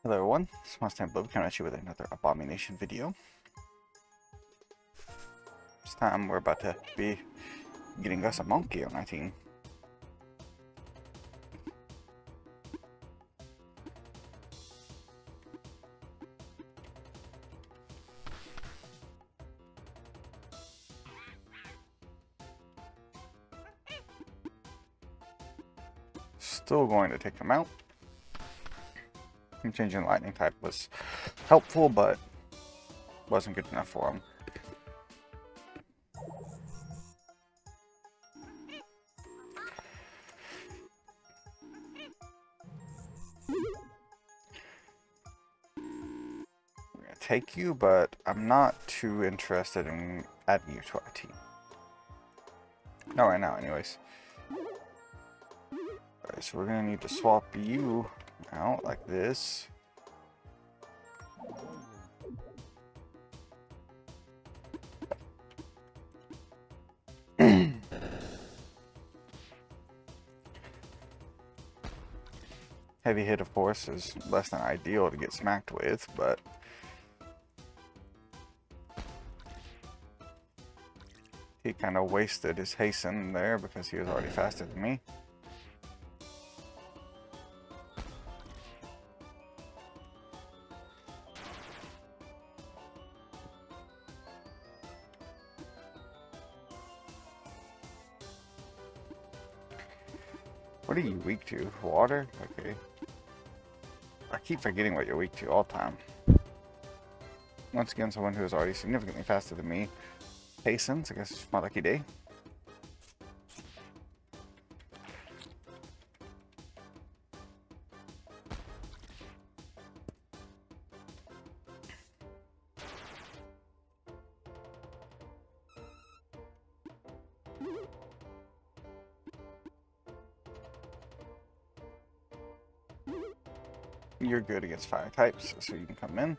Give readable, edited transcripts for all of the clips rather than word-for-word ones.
Hello everyone, it's Mustang Blue coming at you with another Abomination video. This time we're about to be getting us a monkey on our team. Still going to take him out. Changing lightning type was helpful, but wasn't good enough for him. We're gonna take you, but I'm not too interested in adding you to our team. Not right now, anyways. Alright, so we're gonna need to swap you out like this. Heavy hit, of course, is less than ideal to get smacked with, but he kind of wasted his hasten there because he was already faster than me. What are you weak to? Water? Okay. I keep forgetting what you're weak to all the time. Once again, someone who is already significantly faster than me. Hastens, I guess it's my lucky day. You're good against fire types, so you can come in.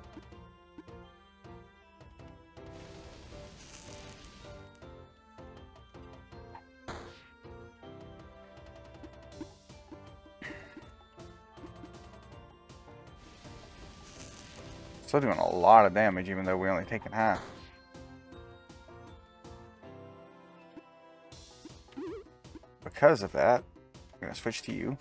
Still doing a lot of damage, even though we're only taking half. Because of that, I'm going to switch to you.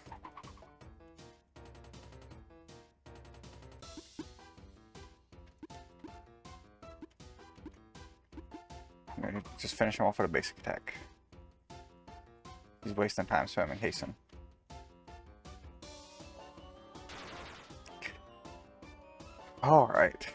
I'm going to just finish him off with a basic attack. He's wasting time spamming hasten. Alright.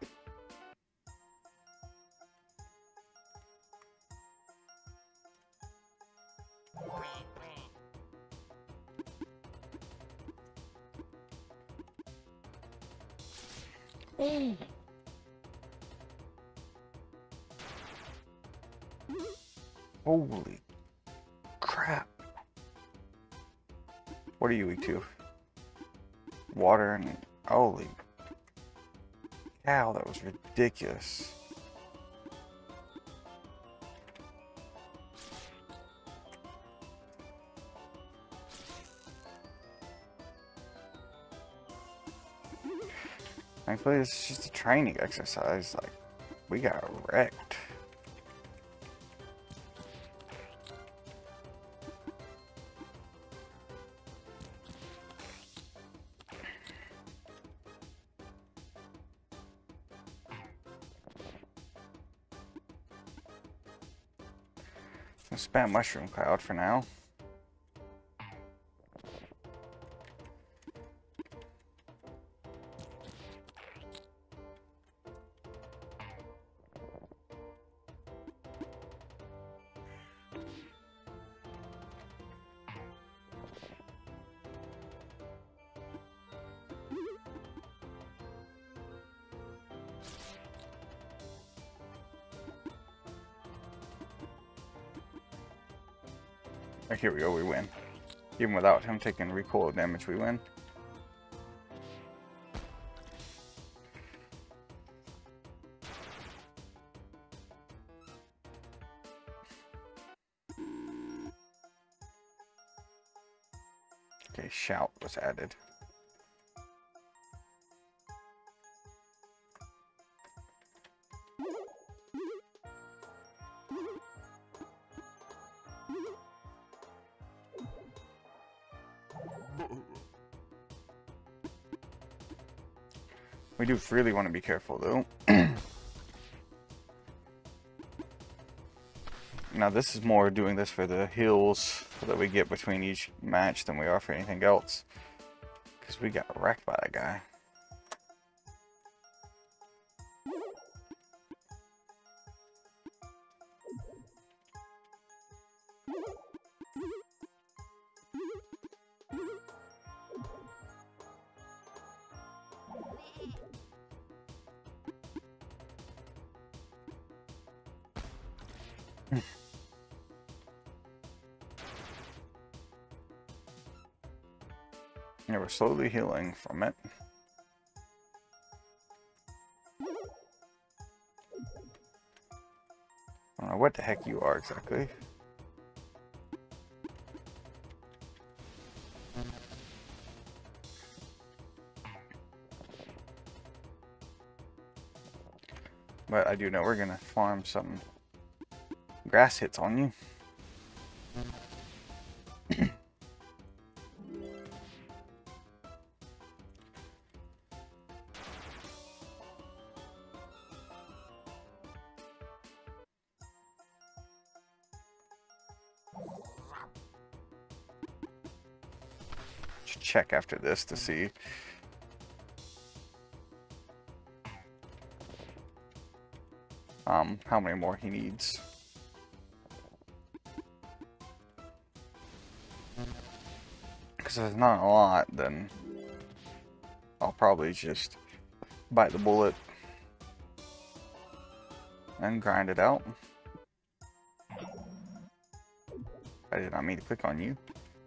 Holy crap. What are you weak to? Water and... Holy cow, that was ridiculous. Thankfully, this is just a training exercise. Like, we got wrecked. I'll spam Mushroom Cloud for now. Oh, here we go, we win. Even without him taking recoil damage, we win. Okay, shout was added. We do really want to be careful though. Now this is more doing this for the heals that we get between each match than we are for anything else. Because we got wrecked by that guy. Yeah, we're slowly healing from it. I don't know what the heck you are exactly. But I do know we're gonna farm some grass hits on you. Check after this to see. How many more he needs. Because if there's not a lot, then I'll probably just bite the bullet and grind it out. I did not mean to click on you.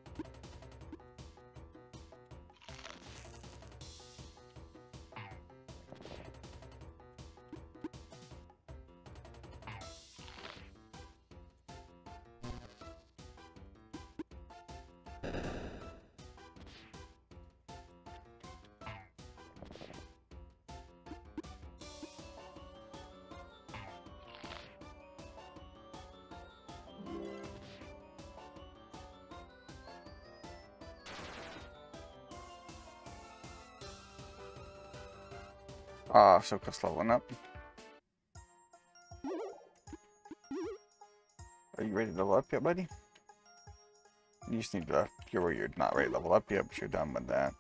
So close leveling up. Are you ready to level up yet, buddy? You just need to, you're not ready to level up yet, but you're done with that.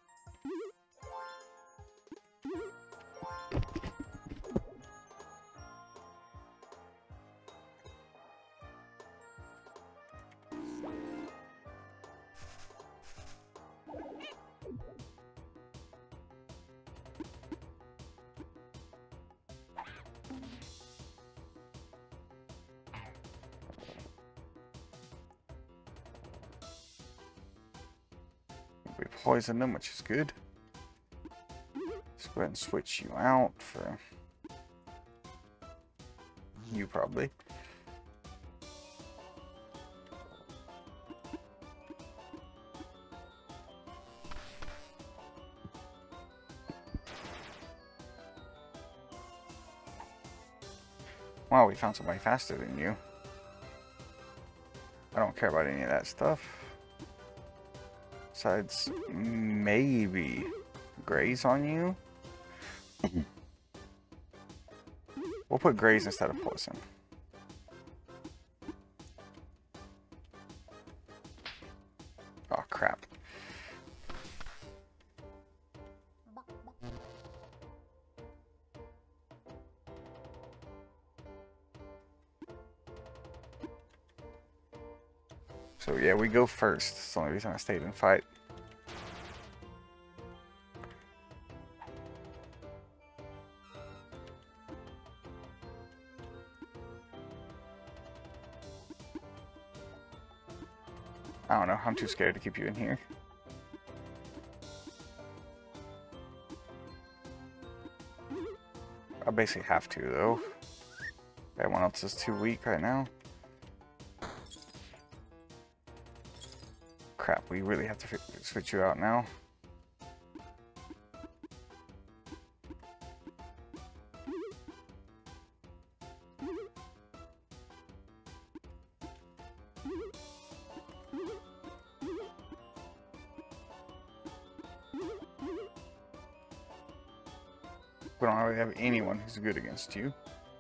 We poisoned them, which is good. Let's go ahead and switch you out for you, probably. Wow, we found somebody faster than you. I don't care about any of that stuff. Besides, maybe graze on you? We'll put graze instead of poison. Oh, crap. So yeah, we go first. That's the only reason I stayed and fight. I don't know, I'm too scared to keep you in here. I basically have to, though. Everyone else is too weak right now. Crap, we really have to switch you out now. We don't really have anyone who's good against you.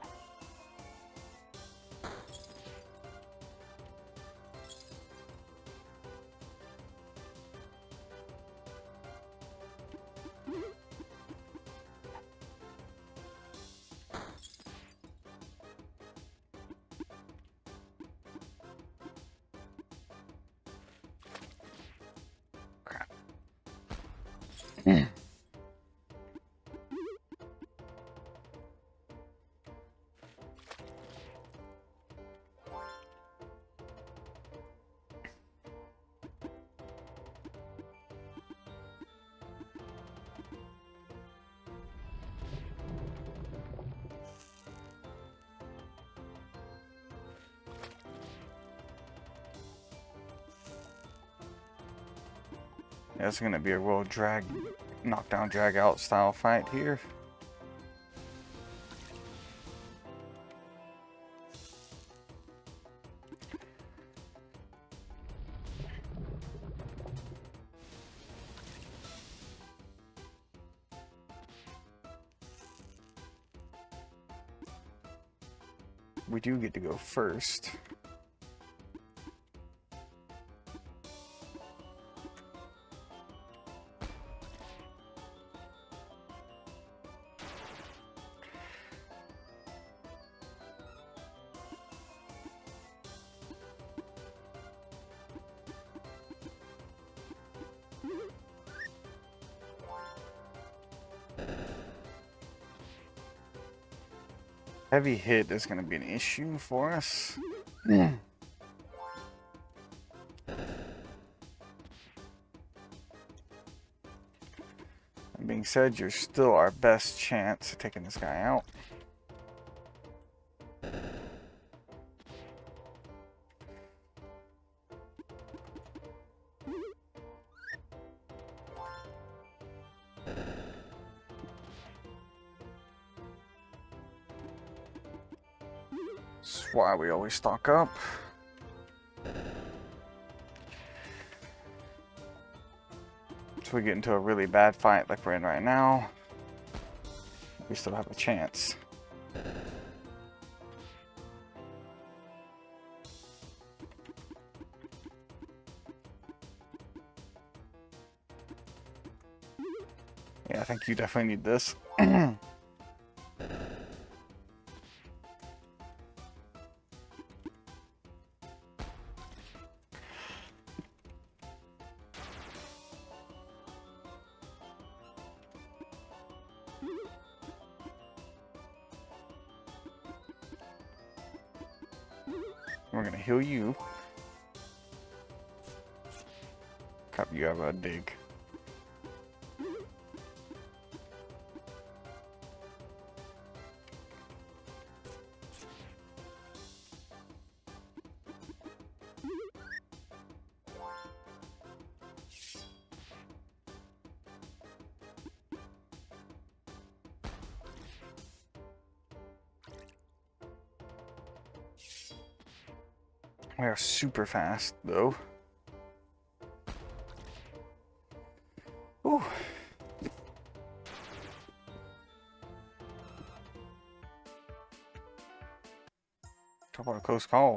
Crap. Yeah, it's gonna be a real knockdown, drag out style fight here. We do get to go first. Heavy hit is going to be an issue for us. That being said, you're still our best chance of taking this guy out. That's why we always stock up. So we get into a really bad fight like we're in right now, we still have a chance. Yeah, I think you definitely need this. We're gonna heal you. Crap, you have a dig. We are super fast, though. Ooh. Talk about a close call.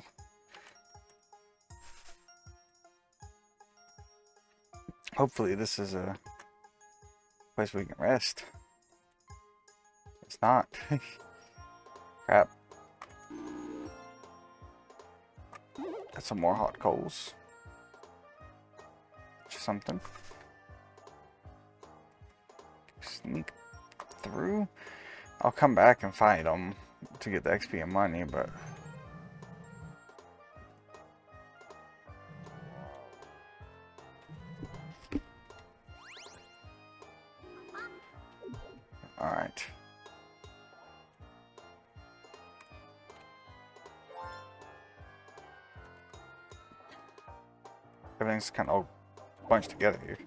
Hopefully this is a place we can rest. It's not. Crap. Got some more hot coals. Just something. Sneak through. I'll come back and fight them to get the XP and money, but alright. Everything's kind of all bunched together here.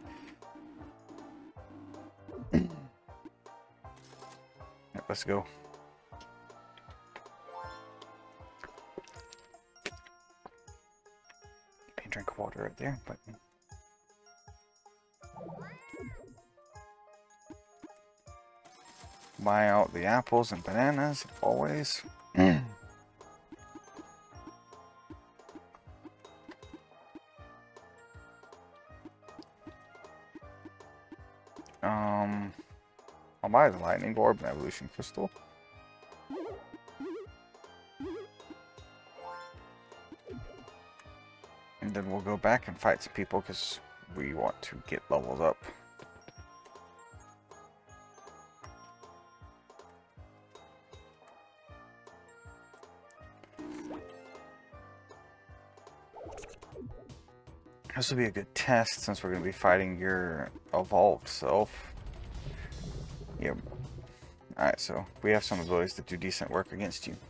Yep, let's go. Can drink water right there, but Buy out the apples and bananas, always. I'll buy the lightning orb and evolution crystal. And then we'll go back and fight some people because we want to get levels up. This will be a good test since we're going to be fighting your evolved self. Yep. Alright, so we have some abilities that do decent work against you.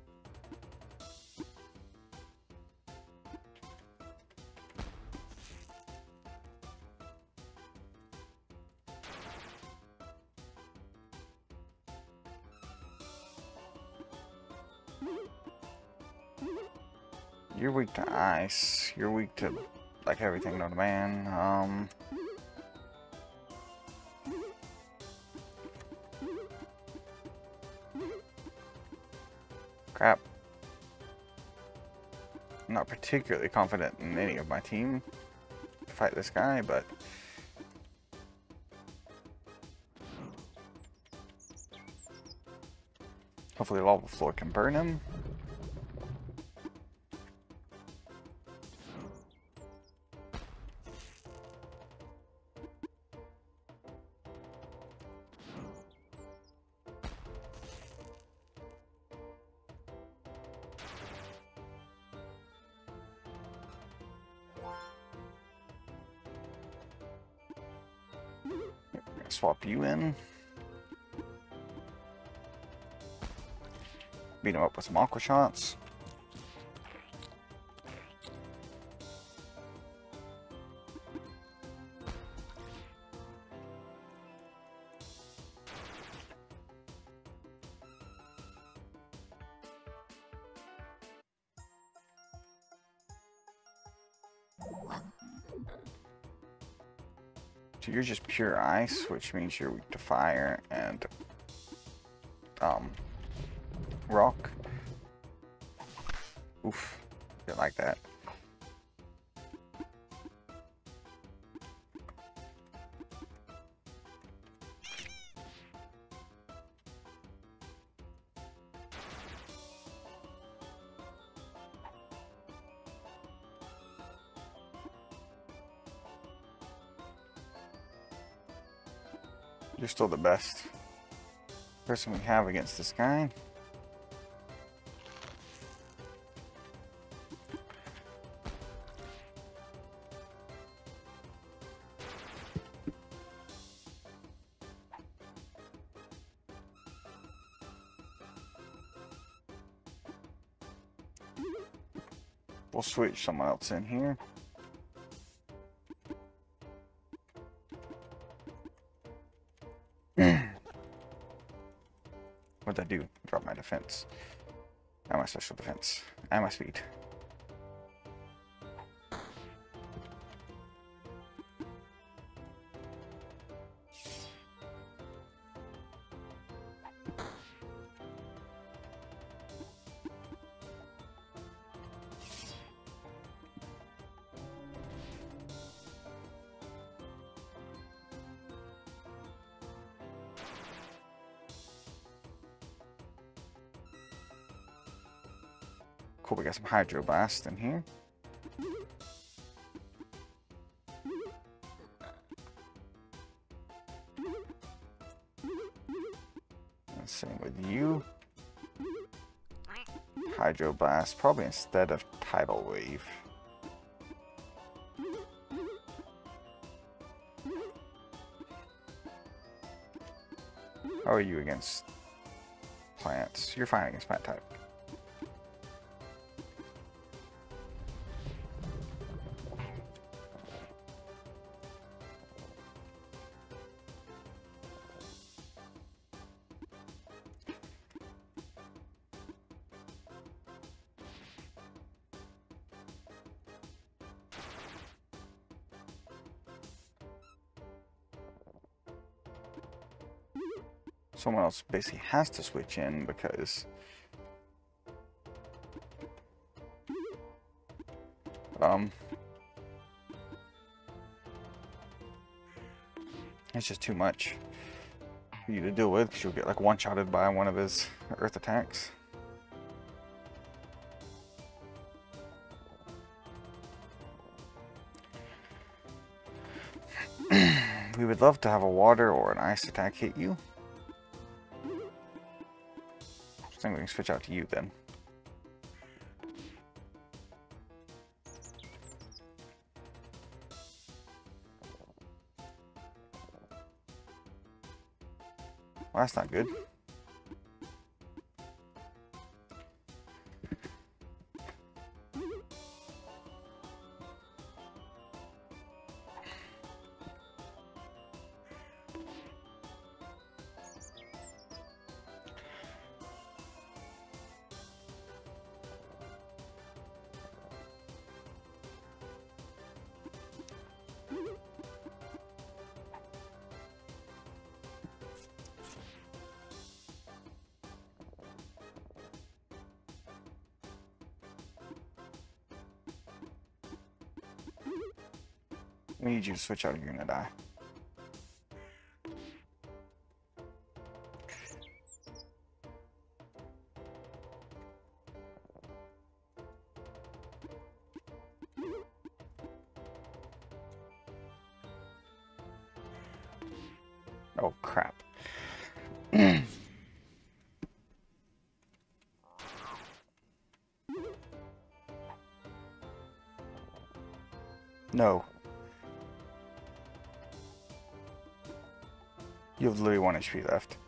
You're weak to ice. You're weak to like everything known to man. Crap. I'm not particularly confident in any of my team to fight this guy, but hopefully lava floor can burn him. Swap you in. Beat him up with some aqua shots. So you're just pure ice, which means you're weak to fire and rock. Oof, didn't like that. You're still the best person we have against this guy. We'll switch someone else in here. What'd I do? Drop my defense. And my special defense. And my speed. Cool, we got some Hydro Blast in here. And same with you. Hydro Blast, probably instead of Tidal Wave. How are you against plants? You're fine against plant type. someone else basically has to switch in because it's just too much for you to deal with because you'll get like one-shotted by one of his earth attacks. We would love to have a water or an ice attack hit you. I think we can switch out to you then. Well, that's not good. We need you to switch out or you're gonna die. Oh crap. No. You have literally 1 HP left.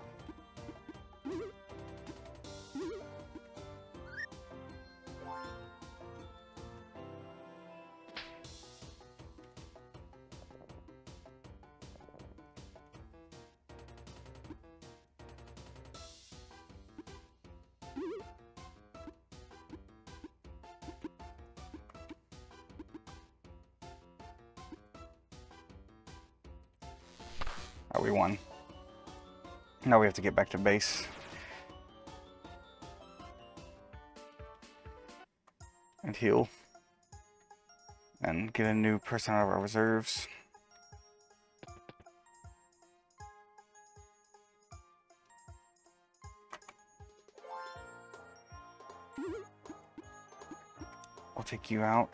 Oh, we won. Now we have to get back to base. And heal. And get a new person out of our reserves. We'll take you out.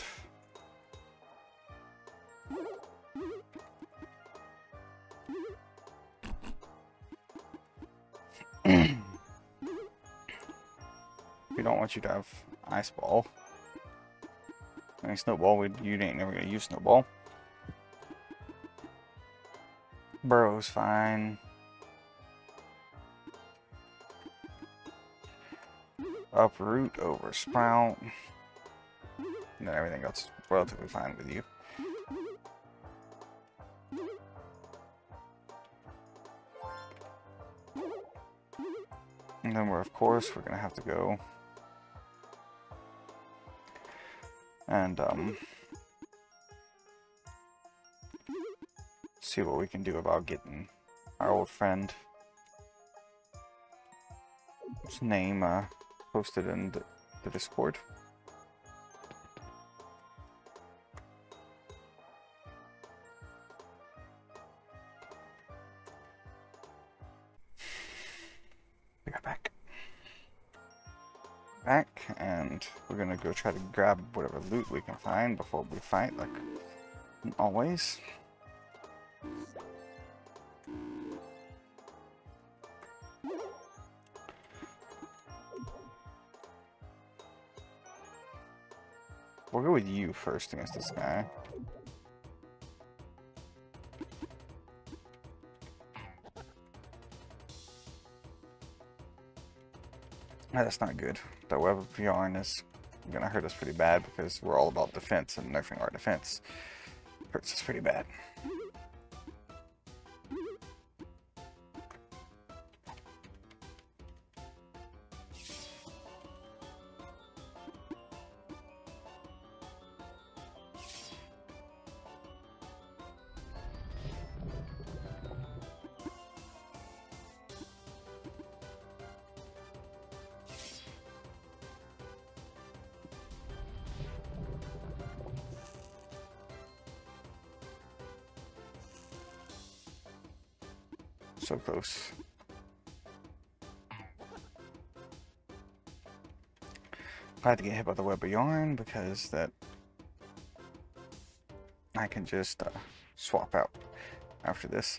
We don't want you to have Ice Ball. Any Snowball, you ain't never gonna use Snowball. Burrow's fine. Uproot over Sprout. And then everything else is relatively fine with you. And then of course, we're gonna have to go and see what we can do about getting our old friend, his name posted in the Discord. We got back. And we're gonna go try to grab whatever loot we can find before we fight, like always. We'll go with you first against this guy. That's not good. That web of yarn is gonna hurt us pretty bad because we're all about defense, and nerfing our defense hurts us pretty bad. So close. Glad to get hit by the web of yarn because that I can just swap out after this.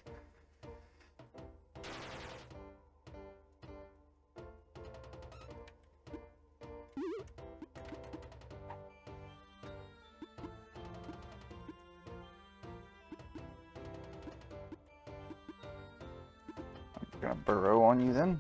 I'm gonna burrow on you then.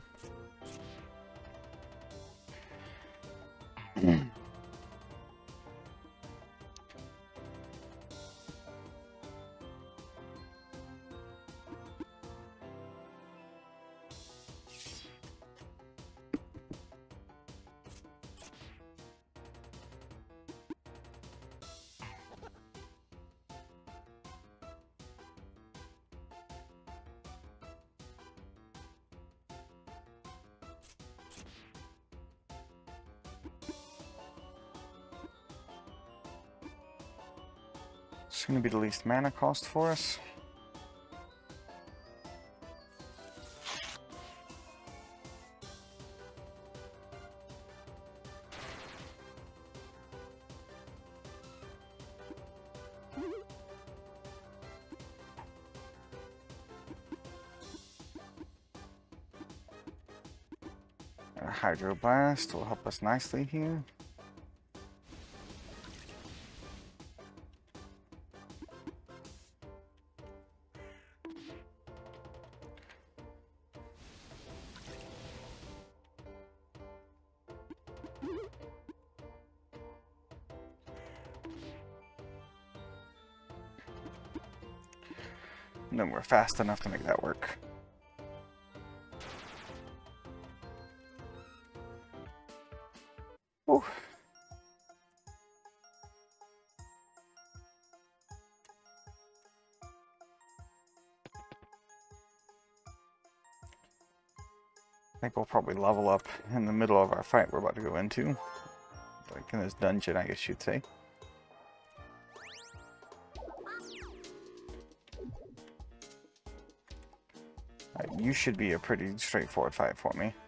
It's going to be the least mana cost for us. A Hydroblast will help us nicely here. And then we're fast enough to make that work. Ooh. I think we'll probably level up in the middle of our fight we're about to go into. Like in this dungeon, I guess you'd say. You should be a pretty straightforward fight for me.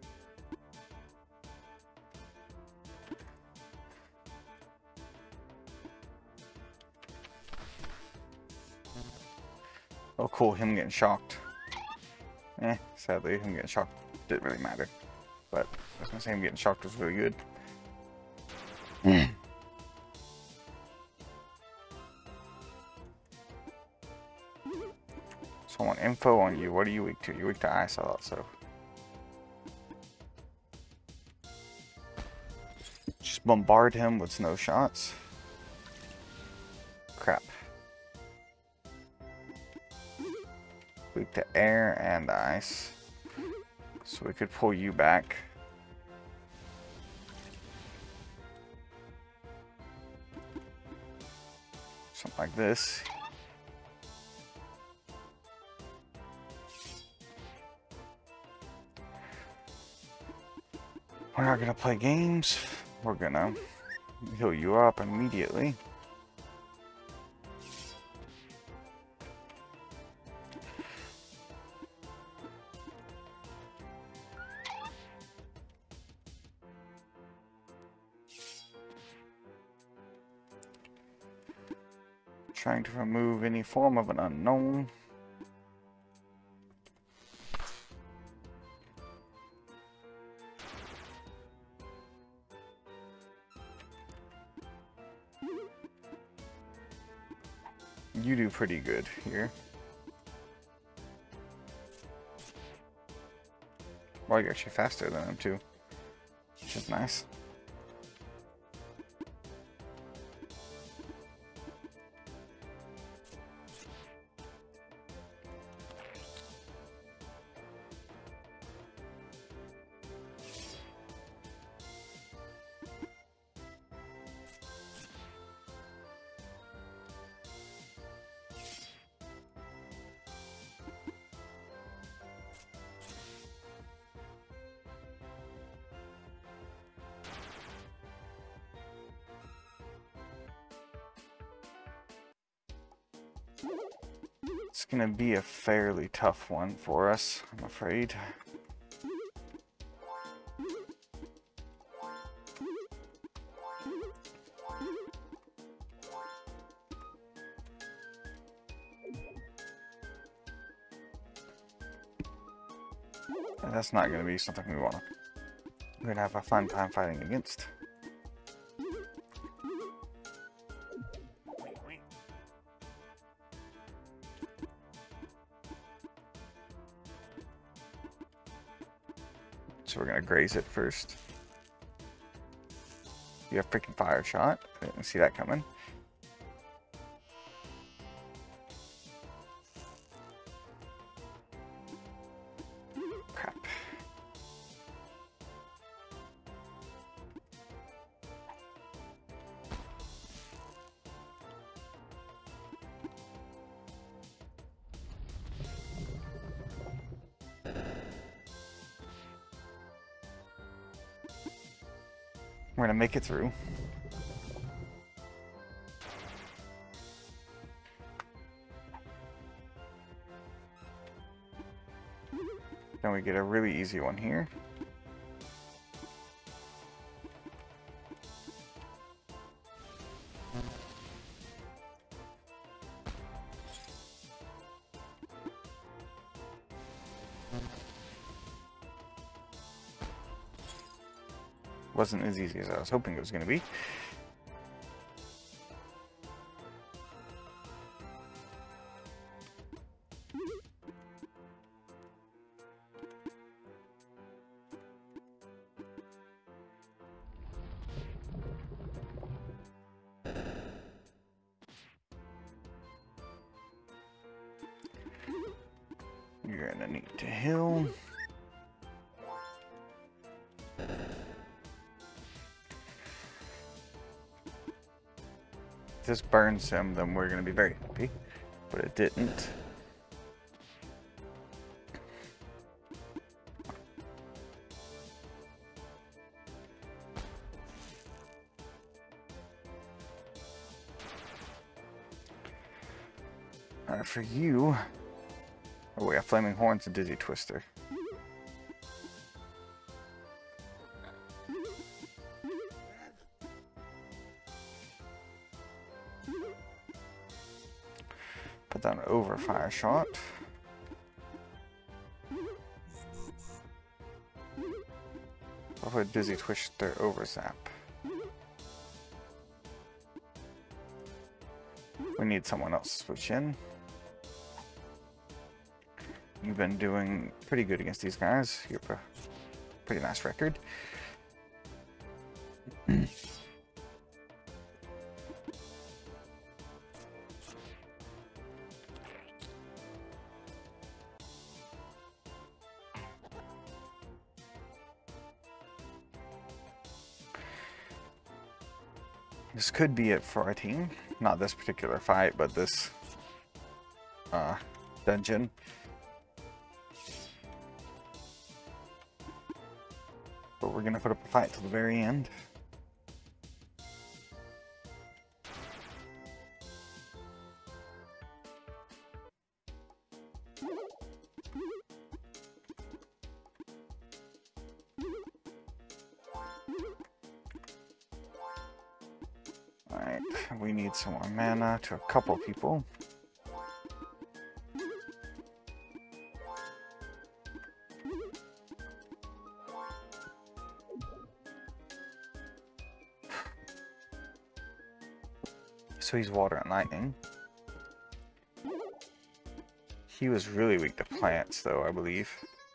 Oh cool, him getting shocked. Sadly, him getting shocked didn't really matter. But I was gonna say him getting shocked was really good. So I want info on you. What are you weak to? You're weak to ice, I thought so. Just bombard him with snow shots. Crap. Weak to air and ice. So we could pull you back. Something like this. We're not gonna play games. We're gonna heal you up immediately. Trying to remove any form of an unknown. You do pretty good here. Well, you're actually faster than him too, which is nice. gonna be a fairly tough one for us, I'm afraid. And that's not gonna be something we're gonna have a fun time fighting against. So we're gonna graze it first. You have freaking fire shot. I didn't see that coming. Crap. We're gonna make it through. Then we get a really easy one here. Wasn't as easy as I was hoping it was going to be. You're going to need to heal. If this burns him, then we're going to be very happy. But it didn't. Alright, for you... Oh, we have Flaming Horns and Dizzy Twister. Put down over Fire Shot. I'll put Dizzy Twister over Zap. We need someone else to switch in. You've been doing pretty good against these guys. You have a pretty nice record. This could be it for our team. Not this particular fight, but this dungeon. But we're gonna put up a fight till the very end. Alright, we need some more mana to a couple people. So he's water and lightning. He was really weak to plants, though, I believe.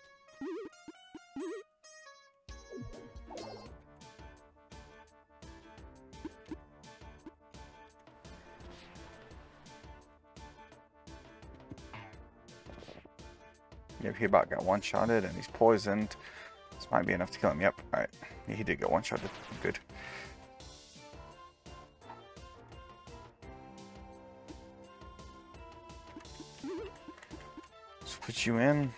Yep, he about got one-shotted, and he's poisoned. This might be enough to kill him. Yep, alright. Yeah, he did get one-shotted. Good. Let's put you in.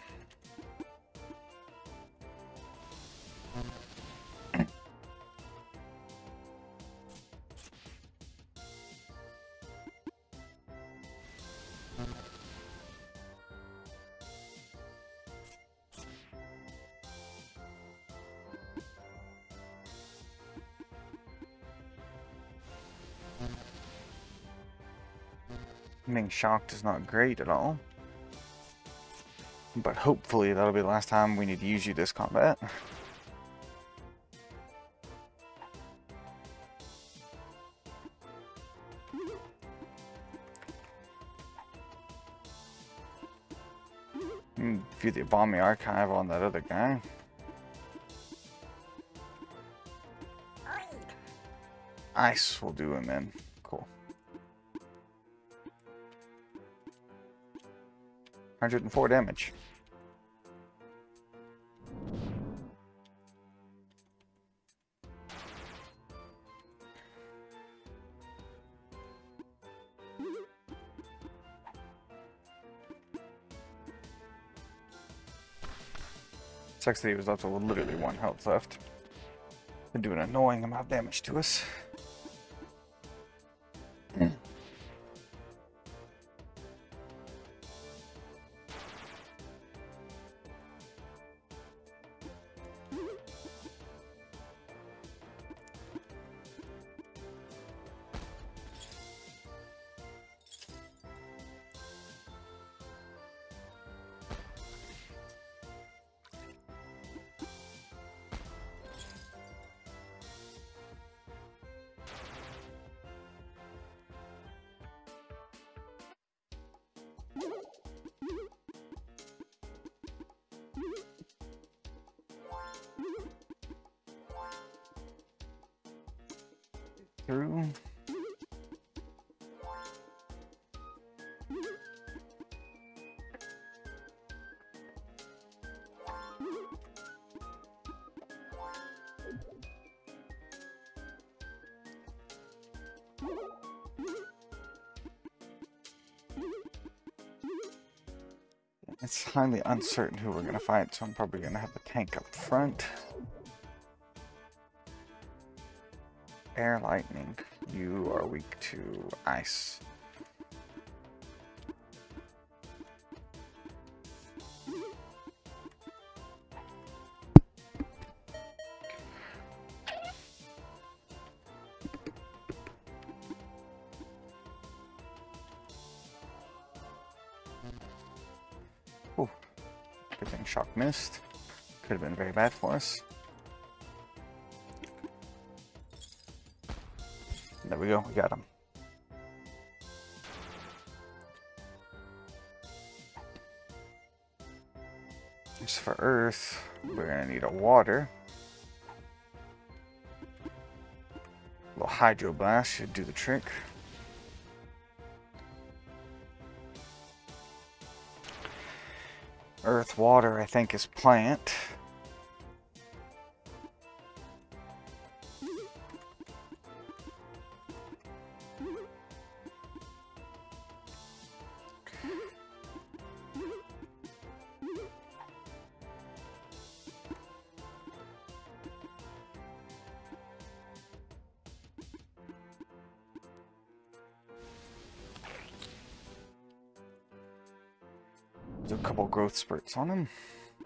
Being shocked is not great at all. But hopefully that'll be the last time we need to use you this combat. View the Abomi archive on that other guy. Ice will do him in. Cool. 104 damage. Sucks that he was left with literally 1 health left. Been doing an annoying amount of damage to us. Through. It's highly uncertain who we're going to fight, so I'm probably going to have the tank up front. Air Lightning, you are weak to ice. Ooh, good thing shock missed. Could have been very bad for us. There we go, we got him. Just for Earth, we're gonna need a water. A little Hydro Blast should do the trick. Earth, water, I think, is plant. Do a couple growth spurts on him.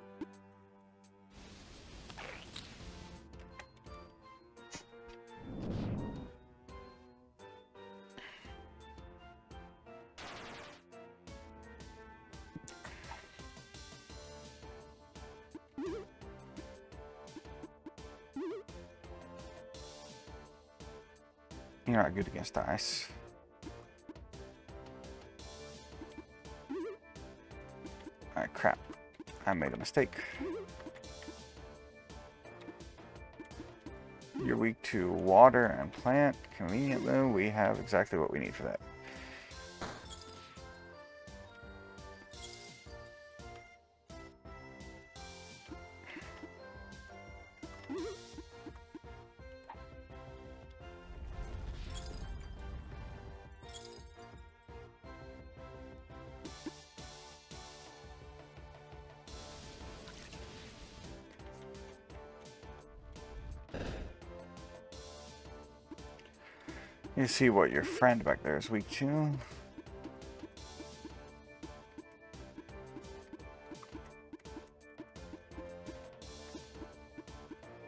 You're not good against ice. Alright, crap. I made a mistake. You're weak to water and plant. Conveniently, we have exactly what we need for that. You see what your friend back there is weak to.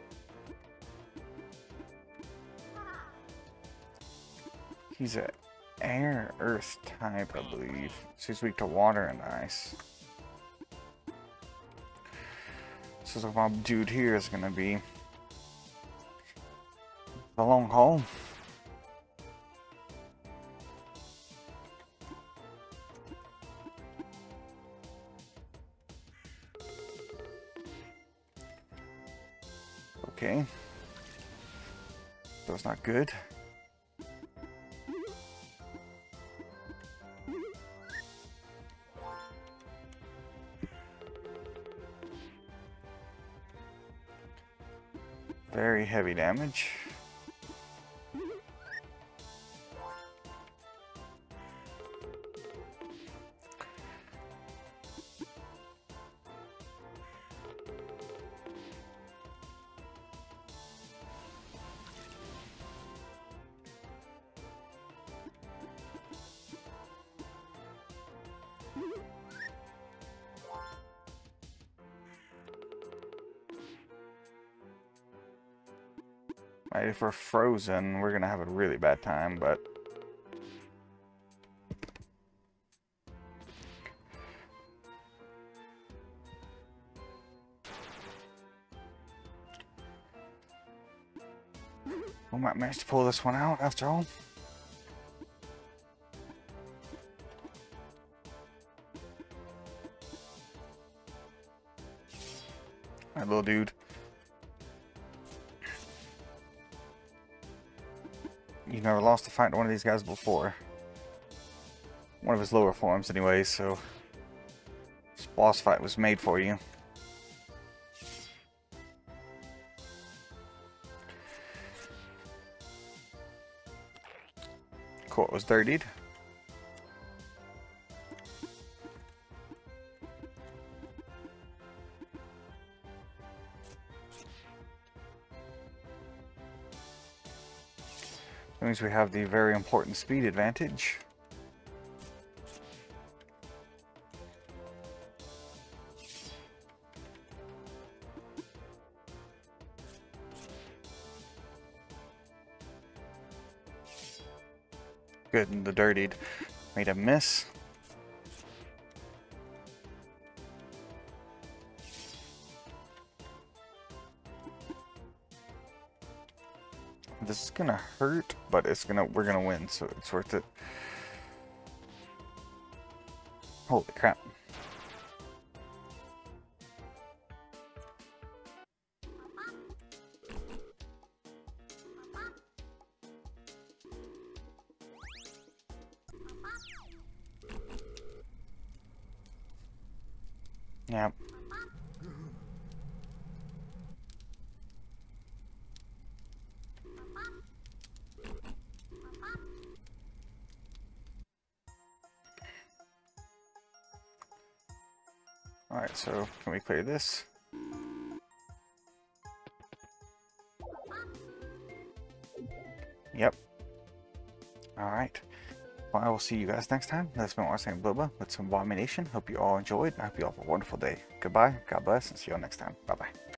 He's at Air, earth type, I believe. She's weak to water and ice. So my dude here is gonna be the long haul. Okay. That's not good. Very heavy damage. Right, if we're frozen, we're gonna have a really bad time, but we might manage to pull this one out after all. Alright, little dude. You never lost a fight to one of these guys before. One of his lower forms anyways, so this boss fight was made for you. Court was dirtied. That means we have the very important speed advantage. Good, and the dirtied made a miss. This is gonna hurt, but we're gonna win, so it's worth it. Holy crap. Yep. Alright, so can we clear this? Yep. Alright. Well, I will see you guys next time. That's been Arsene Boba with some Abomination. Hope you all enjoyed. I hope you all have a wonderful day. Goodbye, God bless, and see you all next time. Bye-bye.